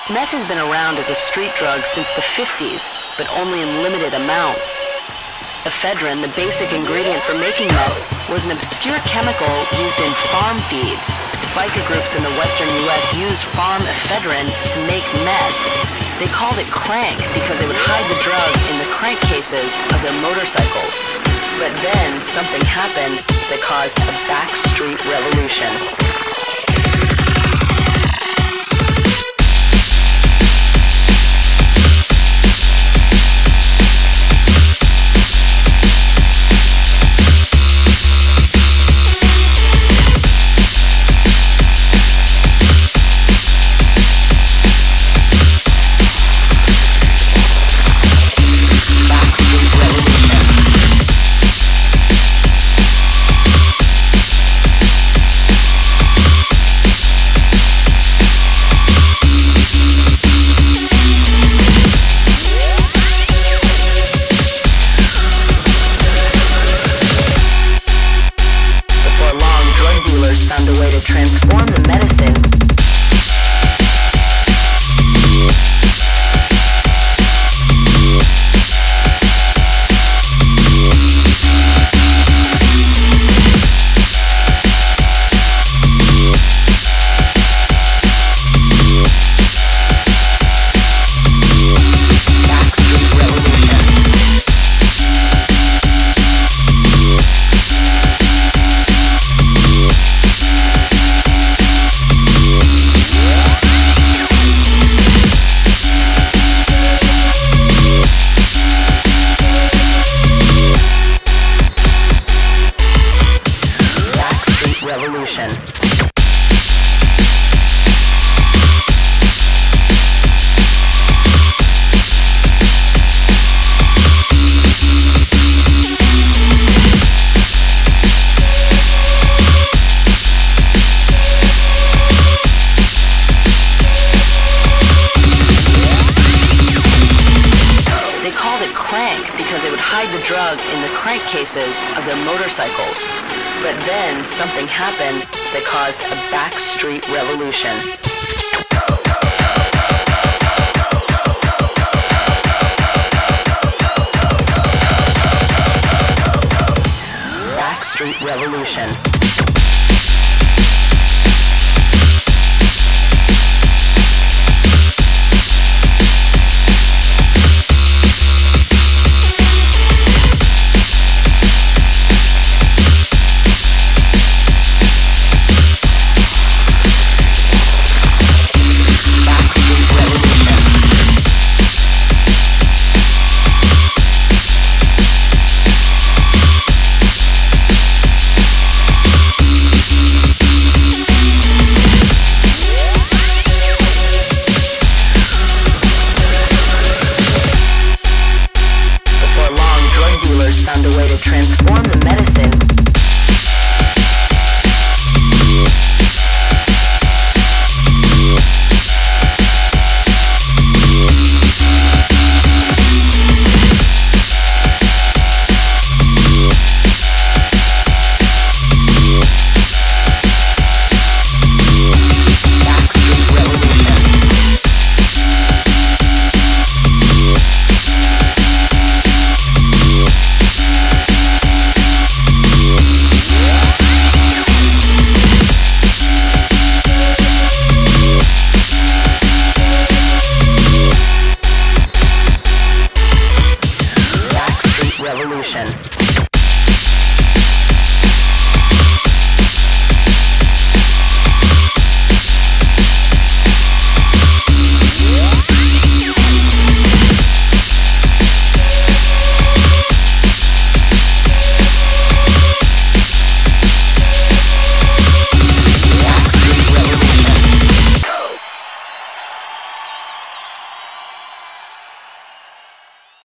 Meth has been around as a street drug since the 50s, but only in limited amounts. Ephedrine, the basic ingredient for making meth, was an obscure chemical used in farm feed. Biker groups in the western U.S. used farm ephedrine to make meth. They called it crank because they would hide the drug in the crankcases of their motorcycles. But then something happened that caused a backstreet revolution. Transform the medicine revolution. They called it crank because they would hide the drug in the crankcases of their motorcycles. But then something happened that caused a backstreet revolution. Backstreet revolution. Found a way to transform